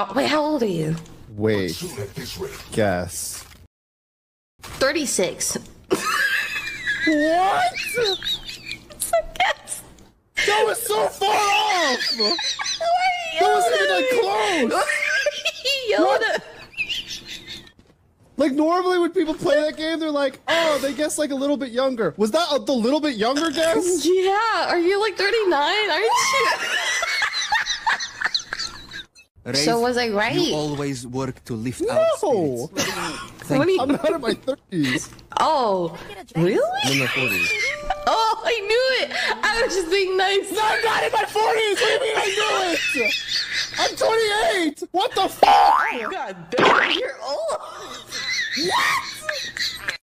Wait, how old are you? Wait. Guess. 36. What? It's a guess. That was so far off! That wasn't even like close! Yoda. Like normally when people play that game, they're like, oh, they guess like a little bit younger. Was that the little bit younger guess? Yeah, are you like 39? Aren't you? Rafe, So was I right? You always work to lift No! our spirits. What do you... I'm not in my 30s. Oh, really? I'm in my 40s. Oh, I knew it. I was just being nice. No, I'm not in my 40s! What do you mean I knew it? I'm 28! What the fuck? God damn, you're old. What?